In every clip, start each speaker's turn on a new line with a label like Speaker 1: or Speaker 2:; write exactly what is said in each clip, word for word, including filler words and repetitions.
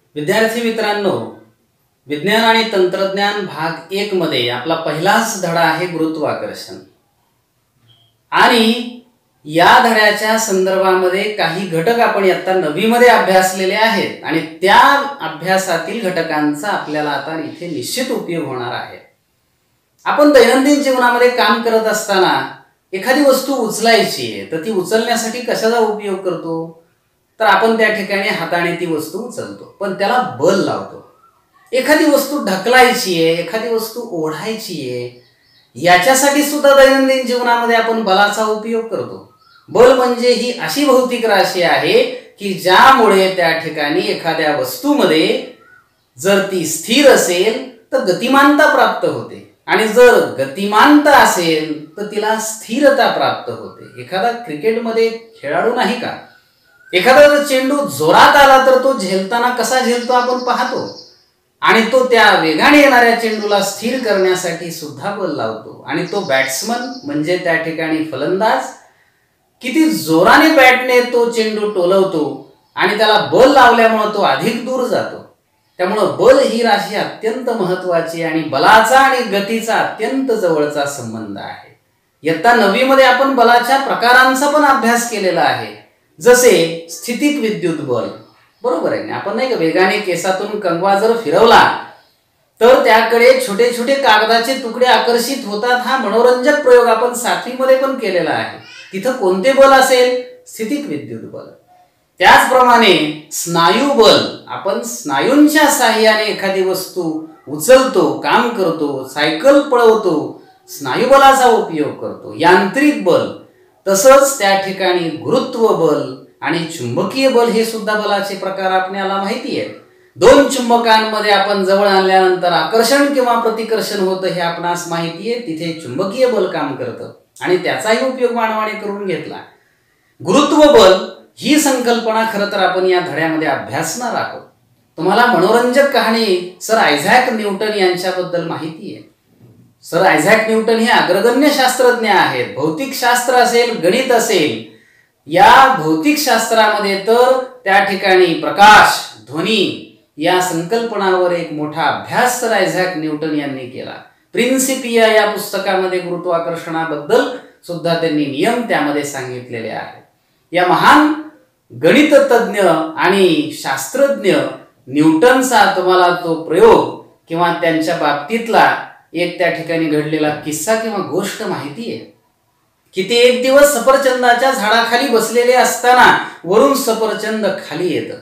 Speaker 1: विद्यार्थी मित्रांनो, विज्ञान आणि तंत्रज्ञान भाग एक मध्ये आपला पहिलाच धडा आहे गुरुत्वाकर्षण। आणि या धड्याच्या संदर्भामध्ये काही घटक आपण आता नवी मध्ये अभ्यासलेले आहेत आणि त्या अभ्यासातील घटकांचा आपल्याला आता इथे निश्चित उपयोग होणार आहे। आपण दैनंदिन जीवनामध्ये काम करत असताना एखादी वस्तू उचलायची आहे तर ती उचलण्यासाठी कशाचा उपयोग करतो? तर आपण त्या ठिकाणी हाताने ती वस्तू उचलतो, पण त्याला बल लावतो। एखादी वस्तू ढकलायची आहे, एखादी वस्तू ओढायची आहे, याच्यासाठी सुद्धा दैनंदिन जीवनामध्ये आपण बलाचा उपयोग करतो। बल म्हणजे ही अशी भौतिक राशी आहे की ज्यामुळे त्या ठिकाणी एखाद्या वस्तूमध्ये जर ती स्थिर असेल तर गतिमानता प्राप्त होते आणि जर गतिमानता असेल तर तिला स्थिरता प्राप्त होते। एखादा क्रिकेटमध्ये खेळाडू नाही का, एखादा जर चेंडू जोरात आला तर तो झेलताना कसा झेलतो आपण पाहतो आणि तो त्या वेगाने येणाऱ्या चेंडूला स्थिर करण्यासाठी सुद्धा बल लावतो। आणि तो बॅट्समन म्हणजे त्या ठिकाणी फलंदाज किती जोराने बॅटने तो चेंडू टोलवतो आणि त्याला बल लावल्यामुळे तो अधिक दूर जातो। त्यामुळे बल ही राशी अत्यंत महत्त्वाची आणि बलाचा आणि गतीचा अत्यंत जवळचा संबंध आहे। इयत्ता नववी मध्ये आपण बलाच्या प्रकारांचा पण अभ्यास केलेला आहे, जसे स्थितिक विद्युत बल, बरोबर आहे ना? आपण नाही का वेगाने केसातून कंगवा जर फिरवला तर त्याकडे छोटे छोटे कागदाचे तुकडे आकर्षित होतात। हा मनोरंजक प्रयोग आपण सातवी मध्ये पण केलेला आहे। तिथं कोणते बल असेल? स्थितिक विद्युत बल। त्याचप्रमाणे स्नायू बल, आपण स्नायूंच्या साहाय्याने एखादी वस्तू उचलतो, काम करतो, सायकल पळवतो, स्नायू बलाचा उपयोग करतो। यांत्रिक बल, तसंच त्या ठिकाणी गुरुत्व बल आणि चुंबकीय बल हे सुद्धा बलाचे प्रकार आपल्याला माहिती आहे। दोन चुंबकांमध्ये आपण जवळ आणल्यानंतर आकर्षण किंवा प्रतिकर्षण होतं हे आपणास माहिती आहे। तिथे चुंबकीय बल काम करतं आणि त्याचाही उपयोग मानवाने करून घेतला। गुरुत्व बल ही संकल्पना खरं तर आपण या धड्यामध्ये अभ्यासणार आहोत। तुम्हाला मनोरंजक कहाणी सर आयझॅक न्यूटन यांच्याबद्दल माहिती आहे। सर आयझॅक न्यूटन हे अग्रगण्य शास्त्रज्ञ आहेत। भौतिक शास्त्र असेल, गणित असेल, या भौतिक शास्त्रामध्ये तर त्या ठिकाणी प्रकाश, ध्वनी या संकल्पनावर एक मोठा अभ्यास सर आयझॅक न्यूटन यांनी केला। प्रिन्सिपिया या पुस्तकामध्ये गुरुत्वाकर्षणाबद्दल सुद्धा त्यांनी नियम त्यामध्ये सांगितलेले आहेत। या महान गणिततज्ञ आणि शास्त्रज्ञ न्यूटनचा तुम्हाला तो प्रयोग किंवा त्यांच्या बाबतीतला एक त्या ठिकाणी घडलेला किस्सा किंवा गोष्ट माहिती आहे की ते एक दिवस सफरचंदाच्या झाडाखाली बसलेले असताना वरून सफरचंद खाली येतं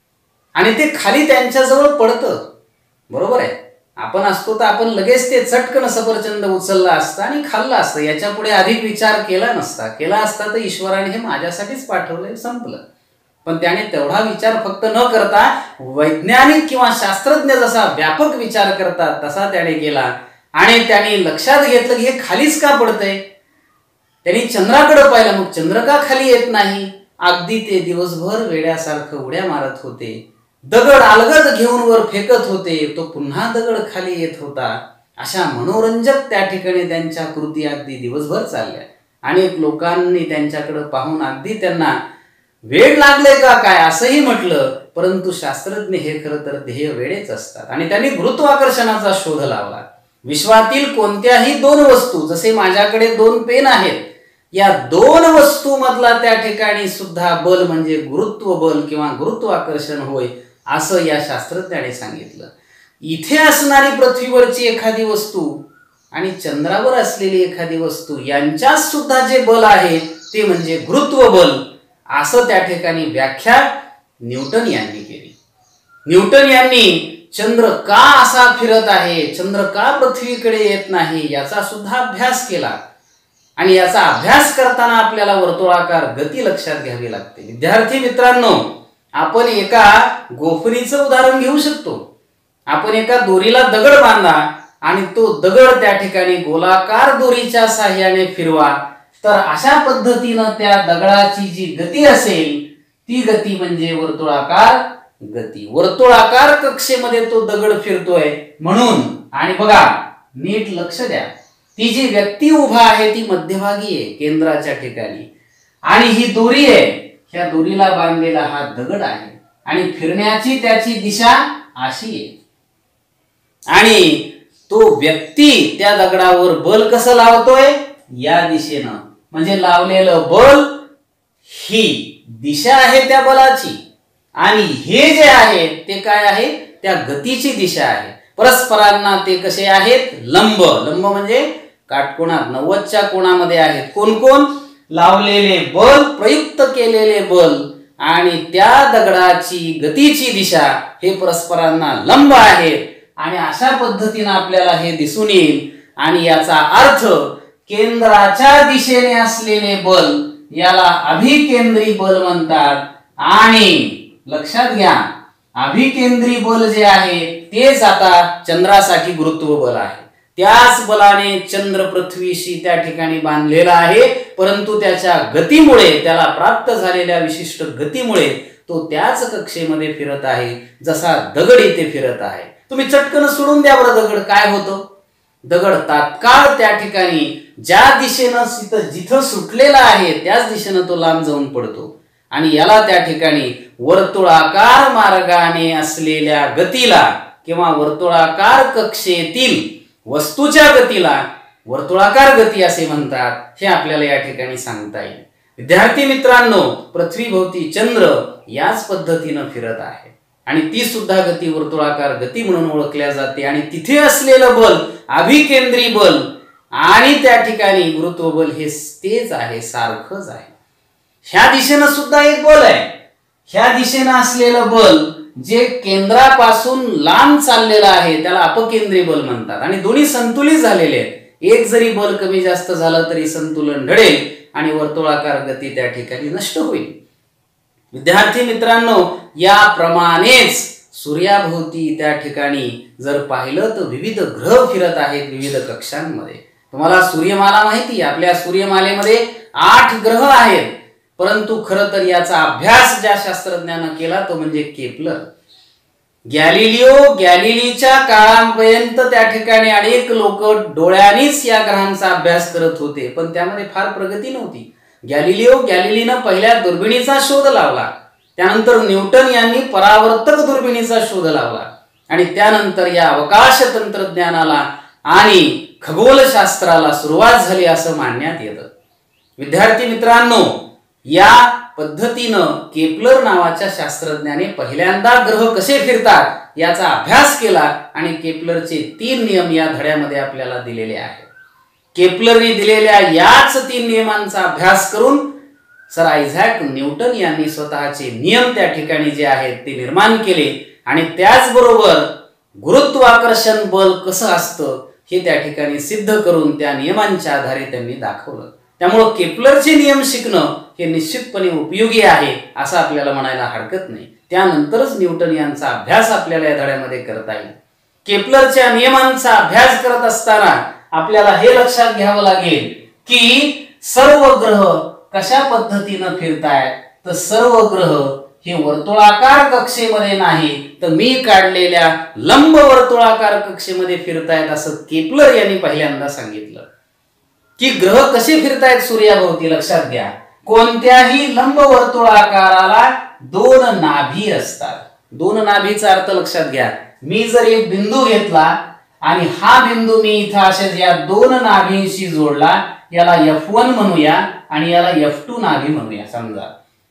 Speaker 1: आणि ते खाली त्यांच्याजवळ पडतं, बरोबर आहे? आपण असतो तर आपण लगेच ते चटकन सफरचंद उचलला असता आणि खाल्ला असतं, याच्या पुढे अधिक विचार केला नसता। केला असता तर ईश्वराने हे माझ्यासाठीच पाठवलंय, संपलं। पण त्याने तेवढा विचार फक्त न करता वैज्ञानिक किंवा शास्त्रज्ञ जसा व्यापक विचार करतात तसा त्याने केला आणि त्याने लक्षात घेतलं की हे खालीच का पडतंय। त्यांनी चंद्राकडे पाहिलं, मग चंद्र का खाली येत नाही? अगदी ते दिवसभर वेड्यासारखं उड्या मारत होते, दगड अलगद घेऊन वर फेकत होते, तो पुन्हा दगड खाली येत होता। अशा मनोरंजक त्या ठिकाणी त्यांच्या कृती अगदी दिवसभर चालल्या। अनेक लोकांनी त्यांच्याकडे पाहून अगदी त्यांना वेड लागले का काय असंही म्हटलं, परंतु शास्त्रज्ञ हे खरं तर ध्येय वेडेच असतात आणि त्यांनी गुरुत्वाकर्षणाचा शोध लावला। विश्वातील कोणत्याही दोन वस्तू, जसे माझ्याकडे दोन पेन आहेत, या दोन वस्तू मधला त्या ठिकाणी सुद्धा बल म्हणजे गुरुत्व बल किंवा गुरुत्वाकर्षण होय, असं या शास्त्रज्ञाने सांगितलं। इथे असणारी पृथ्वीवरची एखादी वस्तू आणि चंद्रावर असलेली एखादी वस्तू यांच्यात सुद्धा जे बल आहे ते म्हणजे गुरुत्व बल, असं त्या ठिकाणी व्याख्या न्यूटन यांनी केली। न्यूटन यांनी चंद्र का असा फिरत आहे, चंद्र का पृथ्वीकडे येत नाही, याचा सुद्धा अभ्यास केला आणि याचा अभ्यास करताना आपल्याला वर्तुळाकार गती लक्षात घ्यावी लागते। विद्यार्थी मित्रांनो, आपण एका गोफणीचं उदाहरण घेऊ शकतो। आपण एका दोरीला दगड बांधा आणि तो दगड त्या ठिकाणी गोलाकार दोरीच्या साहाय्याने फिरवा, तर अशा पद्धतीनं त्या दगडाची जी गती असेल ती गती म्हणजे वर्तुळाकार गती। वर्तुळाकार कक्षेमध्ये तो दगड फिरतोय म्हणून, आणि बघा नीट लक्ष द्या, ती जी व्यक्ती उभा आहे ती मध्यभागी आहे, केंद्राच्या ठिकाणी, आणि ही दोरी आहे, ह्या दोरीला बांधलेला हा दगड आहे। आणि फिरण्याची त्याची दिशा अशी आहे. आणि तो व्यक्ती त्या दगडावर बल कसं लावतोय? या दिशेनं. म्हणजे लावलेलं बल ही दिशा आहे त्या बलाची आणि हे जे आहे ते काय आहे? त्या गतीची दिशा आहे. परस्परांना ते कसे आहेत? लंब. लंब म्हणजे काटकोनात नव्वदच्या कोणामध्ये आहेत. कोण कोण? लावलेले बल, प्रयुक्त केलेले बल आणि त्या दगडाची गतीची दिशा हे परस्परांना लंब आहेत. आणि अशा पद्धतीने आपल्याला हे दिसून येईल. आणि याचा अर्थ केंद्राच्या दिशेने असलेले बल याला अभिकेंद्री बल म्हणतात. आणि लक्षात घ्या, अभिकेंद्री बल जे आहे तेच आता चंद्रासाठी गुरुत्व बल आहे. त्याच बलाने चंद्र पृथ्वीशी त्या ठिकाणी बांधलेला आहे. परंतु त्याच्या गतीमुळे, त्याला प्राप्त झालेल्या विशिष्ट गतीमुळे तो त्याच कक्षेमध्ये फिरत आहे जसा दगड इथे फिरत आहे. तुम्ही चटकन सोडून द्या बरं दगड, काय होतं? दगड तात्काळ त्या ठिकाणी ज्या दिशेनं जिथं सुटलेला आहे त्याच दिशेनं तो लांब जाऊन पडतो. आणि याला त्या ठिकाणी वर्तुळाकार मार्गाने असलेल्या गतीला किंवा वर्तुळाकार कक्षेतील वस्तूच्या गतीला वर्तुळाकार गती असे म्हणतात. हे आपल्याला या ठिकाणी सांगता येईल. विद्यार्थी मित्रांनो, पृथ्वीभोवती चंद्र याच पद्धतीनं फिरत आहे आणि ती सुद्धा गती वर्तुळाकार गती म्हणून ओळखल्या जाते. आणि तिथे असलेलं बल अभिकेंद्री बल आणि त्या ठिकाणी गुरुत्व बल हे तेच आहे, सारखंच आहे. ह्या दिशेनं सुद्धा एक बल आहे. ह्या दिशेनं असलेलं बल जे केंद्रापासून लांब चाललेलं आहे त्याला अपकेंद्री बल म्हणतात. आणि दोन्ही संतुलित झालेले आहेत. एक जरी बल कमी जास्त झालं तरी संतुलन ढळेल आणि वर्तुळाकार गती त्या ठिकाणी नष्ट होईल. विद्यार्थी मित्रांनो, याप्रमाणेच सूर्याभोवती त्या ठिकाणी जर पाहिलं तर विविध ग्रह फिरत आहेत विविध कक्षांमध्ये. तुम्हाला सूर्यमाला माहिती, आपल्या सूर्यमालेमध्ये आठ ग्रह आहेत. परंतु खरं तर याचा अभ्यास ज्या शास्त्रज्ञानं केला तो म्हणजे केपलर. गॅलिलिओ गॅलिलीच्या काळापर्यंत त्या ठिकाणी अनेक लोक डोळ्यांनीच या ग्रहांचा अभ्यास करत होते, पण त्यामध्ये फार प्रगती नव्हती. गॅलिलिओ गॅलिलीनं पहिल्या दुर्बिणीचा शोध लावला, त्यानंतर न्यूटन यांनी परावर्तक दुर्बिणीचा शोध लावला आणि त्यानंतर या अवकाश तंत्रज्ञानाला आणि खगोलशास्त्राला सुरुवात झाली असं मानण्यात येतं. विद्यार्थी मित्रांनो, या पद्धतीनं केपलर नावाच्या शास्त्रज्ञाने पहिल्यांदा ग्रह कसे फिरतात याचा अभ्यास केला आणि केपलरचे तीन नियम या धड्यामध्ये आपल्याला दिलेले आहेत. केपलरने दिलेल्या याच तीन नियमांचा अभ्यास करून सर आयझॅक न्यूटन यांनी स्वतःचे नियम त्या ठिकाणी जे आहेत ते निर्माण केले आणि त्याचबरोबर गुरुत्वाकर्षण बल कसं असतं हे त्या ठिकाणी सिद्ध करून त्या नियमांच्या आधारे त्यांनी दाखवलं. त्यामुळे केपलरचे नियम शिकणं हे निश्चितपणे उपयोगी आहे असं आपल्याला म्हणायला हरकत नाही. त्यानंतरच न्यूटन यांचा अभ्यास आपल्याला या धड्यामध्ये करता येईल. केपलरच्या नियमांचा अभ्यास करत असताना आपल्याला हे लक्षात घ्यावं लागेल की सर्व ग्रह कशा पद्धतीनं फिरतायत. तर सर्व ग्रह हे वर्तुळाकार कक्षेमध्ये नाही तर मी काढलेल्या लंब वर्तुळाकार कक्षेमध्ये फिरतायत असं केपलर यांनी पहिल्यांदा सांगितलं. की ग्रह कसे फिरतायत सूर्याभोवती लक्षात घ्या. कोणत्याही लंब वर्तुळाकाराला दोन नाभी असतात. दोन नाभीचा अर्थ लक्षात घ्या. मी जर एक बिंदू घेतला आणि हा बिंदू मी इथं असेच या दोन नाभींशी जोडला, याला एफ वन म्हणूया आणि याला एफ टू नाभी म्हणूया समजा.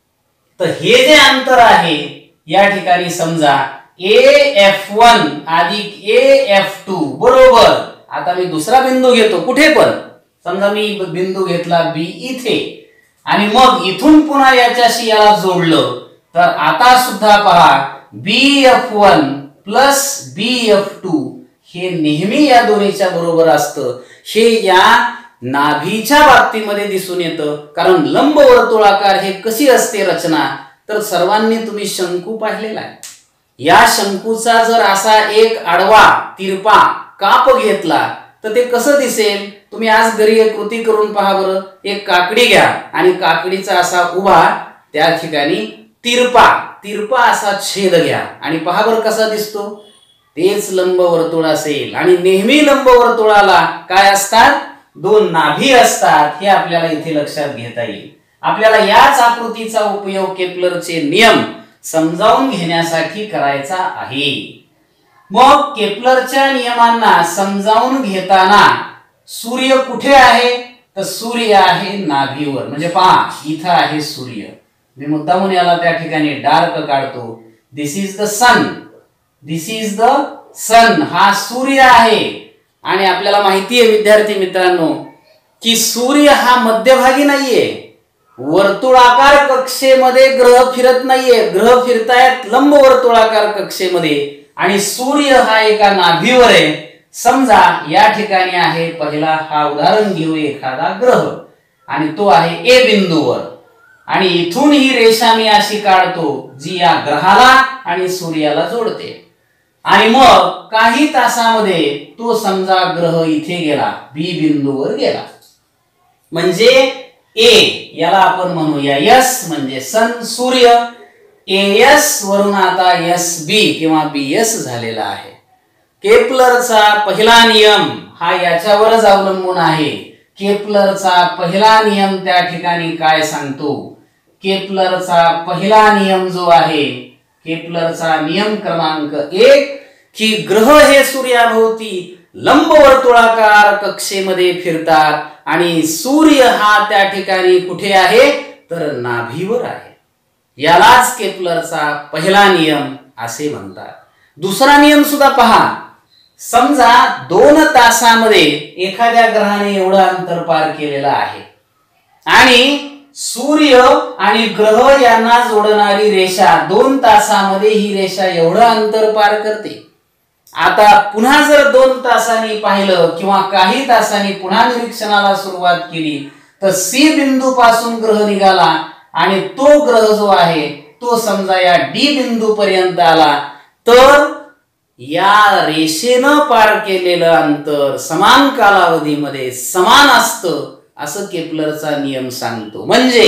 Speaker 1: तर हे जे अंतर आहे या ठिकाणी समजा ए एफ वन अधिक ए एफ टू बरोबर. आता मी दुसरा बिंदू घेतो कुठे पण, समजा मी बिंदू घेतला बी इथे आणि मग इथून पुन्हा याच्याशी याला जोडलं तर आता सुद्धा पहा B F one plus B F two हे नेहमी या दोन्हीच्या बरोबर असतं. हे या नाभीच्या बाबतीमध्ये दिसून येतं. कारण लंब वर्तुळाकार हे कशी असते रचना, तर सर्वांनी तुम्ही शंकू पाहिलेला आहे. या शंकूचा जर असा एक आडवा तिरपा काप घेतला तर ते कसं दिसेल. तुम्ही आज घरी एक कृती करून पहा बरं. एक काकडी घ्या आणि काकडीचा असा उभा त्या ठिकाणी तिरपा तिरपा असा छेद घ्या आणि पहा बरं कसा दिसतो. तेच लंब वर्तुळ असेल आणि नेहमी लंब वर्तुळाला काय असतात, दोन नाभी असतात. हे आपल्याला इथे लक्षात घेता येईल. आपल्याला याच आकृतीचा उपयोग केपलरचे नियम समजावून घेण्यासाठी करायचा आहे। मग केपलरच्या नियमांना समजावून घेताना सूर्य कुठे आहे तर सूर्य आहे नाभीवर। म्हणजे पहा इथं आहे सूर्य, मी मुद्दामून याला त्या ठिकाणी डार्क काढतो। This is the sun, this is the sun, हा सूर्य आहे। आणि आपल्याला माहिती आहे विद्यार्थी मित्रांनो की सूर्य हा मध्यभागी नाहीये, वर्तुळाकार कक्षेमध्ये ग्रह फिरत नाहीये, ग्रह फिरतायत लंब वर्तुळाकार कक्षेमध्ये आणि सूर्य हा एका नाभीवर आहे। समजा या ठिकाणी आहे पहिला हा उदाहरण घेऊ एखादा ग्रह आणि तो आहे ए बिंदूवर आणि इथून ही रेषा मी अशी काढतो जी या ग्रहाला आणि सूर्याला जोडते आणि मग काही तासामध्ये तो समजा ग्रह इथे गेला, बी बिंदूवर गेला। म्हणजे ए याला आपण म्हणूया एस म्हणजे सन सूर्य, एस वरून आता एस बी किंवा बी एस झालेला आहे। केपलरचा पहिला नियम हा याच्यावरच अवलंबून आहे। केपलरचा पहिला नियम त्या ठिकाणी काय सांगतो? केपलरचा पहिला नियम जो आहे, केपलरचा नियम क्रमांक एक की ग्रह हे सूर्याभोवती लंब वर्तुळाकार कक्षेमध्ये फिरतात आणि सूर्य हा त्या ठिकाणी कुठे आहे तर नाभीवर आहे। यालाच केपलरचा पहिला नियम असे म्हणतात। दुसरा नियम सुद्धा पहा, समजा दोन तासामध्ये एखाद्या ग्रहाने एवढं अंतर पार केलेलं आहे आणि सूर्य आणि ग्रह यांना जोडणारी रेषा दोन तासामध्ये ही रेषा एवढं अंतर पार करते। आता पुन्हा जर दोन तासांनी पाहिलं किंवा काही तासांनी पुन्हा निरीक्षणाला सुरुवात केली तर सी बिंदू पासून ग्रह निघाला आणि तो ग्रह जो आहे तो समजा या डी बिंदू पर्यंत आला तर या रेषेनं पार केलेलं अंतर समान कालावधीमध्ये समान असतं असं केपलरचा नियम सांगतो। म्हणजे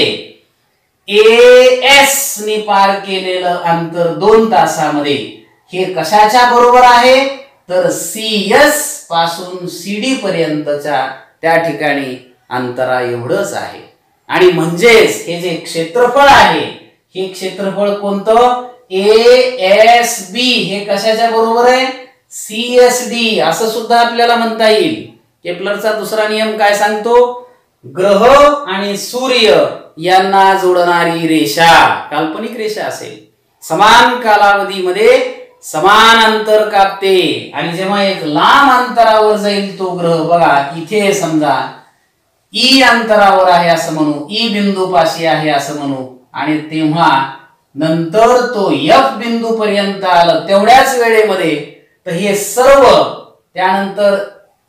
Speaker 1: एस ने पार केलेलं अंतर दोन तासामध्ये हे कशाच्या बरोबर आहे तर सी एस पासून सी डी पर्यंतच्या त्या ठिकाणी अंतरा एवढंच आहे। आणि म्हणजेच हे जे क्षेत्रफळ आहे हे क्षेत्रफळ कोणतं ए एस बी हे कशाच्या बरोबर आहे सी एस डी असं सुद्धा आपल्याला म्हणता येईल। केपलरचा दुसरा नियम काय सांगतो? ग्रह आणि सूर्य यांना जोडणारी रेषा काल्पनिक रेषा असेल, समान कालावधीमध्ये समान अंतर कापते आणि जेव्हा एक लांब अंतरावर जाईल तो ग्रह, बघा इथे समजा ई अंतरावर आहे असं म्हणू, ई बिंदू पाशी आहे असं म्हणू आणि तेव्हा नंतर तो एफ बिंदू पर्यंत आलं तेवढ्याच वेळेमध्ये तर हे सर्व त्यानंतर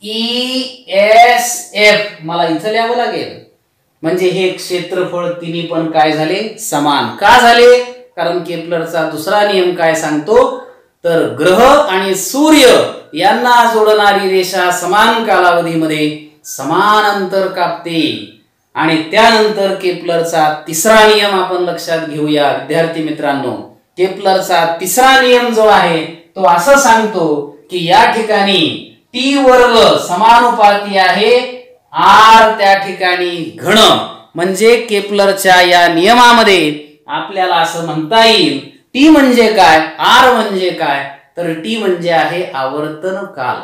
Speaker 1: ई एस एफ मला इथं लिहावं लागेल। म्हणजे हे क्षेत्रफळ तिन्ही पण काय झाले समान का झाले? कारण केपलरचा दुसरा नियम काय सांगतो तर ग्रह आणि सूर्य यांना जोडणारी रेषा समान कालावधीमध्ये समान अंतर कापते। आणि त्यानंतर केपलरचा तिसरा नियम आपण लक्षात घेऊया विद्यार्थी मित्रांनो। केपलरचा तिसरा नियम जो आहे तो असं सांगतो की या ठिकाणी टी वर्ग समानुपाती आहे आर त्या ठिकाणी घन। म्हणजे केपलरच्या या नियमामध्ये आपल्याला असं म्हणता येईल टी म्हणजे काय, आर म्हणजे काय तर टी म्हणजे आहे आवर्तन काल,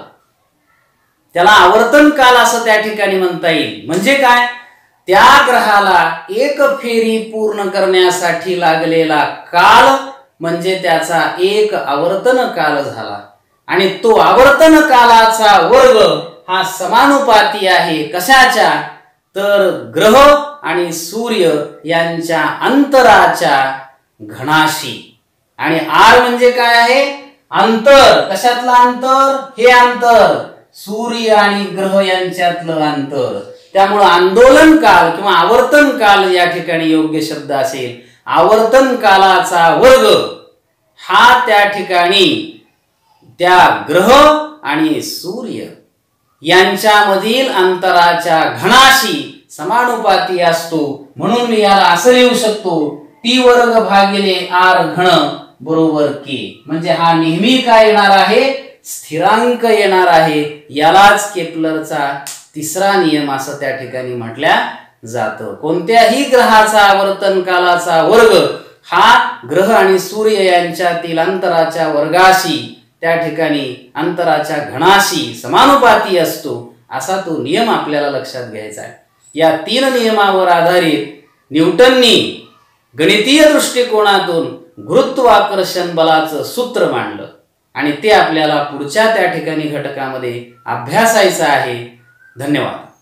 Speaker 1: त्याला आवर्तन काल असं त्या ठिकाणी म्हणता येईल। म्हणजे काय, त्या ग्रहाला एक फेरी पूर्ण करण्यासाठी लागलेला काल म्हणजे त्याचा एक आवर्तन काल झाला आणि तो आवर्तन कालाचा वर्ग हा समानुपाती आहे कशाच्या तर ग्रह आणि सूर्य यांच्या अंतराच्या घनाशी। आणि आर म्हणजे काय आहे अंतर, कशातलं अंतर हे अंतर सूर्य आणि ग्रह यांच्यातलं अंतर। त्यामुळे आंदोलन काल किंवा आवर्तन काल या ठिकाणी योग्य शब्द असेल। आवर्तन कालाचा वर्ग हा त्या ठिकाणी त्या ग्रह आणि सूर्य यांच्यामधील अंतराच्या घनाशी समानुपाती असतो। म्हणून मी याला असं लिहू शकतो टी वर्ग भागिले आर घन बरोबर के। म्हणजे हा नेहमी काय येणार आहे स्थिरांक येणार आहे। यालाच केपलरचा तिसरा नियम असं त्या ठिकाणी म्हटल्या जातं। कोणत्याही ग्रहाचा आवर्तन कालाचा वर्ग हा ग्रह आणि सूर्य यांच्यातील अंतराच्या वर्गाशी, त्या ठिकाणी अंतराच्या घणाशी समानुपाती असतो, असा तो नियम आपल्याला लक्षात घ्यायचा आहे. या तीन नियमावर आधारित न्यूटननी गणितीय दृष्टिकोनातून गुरुत्वाकर्षण बलाचं सूत्र मांडलं आणि ते आपल्याला पुढच्या त्या ठिकाणी घटकामध्ये अभ्यासायचं आहे. धन्यवाद.